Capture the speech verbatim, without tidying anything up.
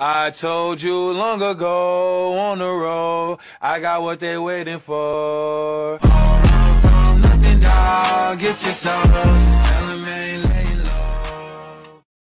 I told you long ago on the road, I got what they waiting for. All run from nothing, dog. Get your soul.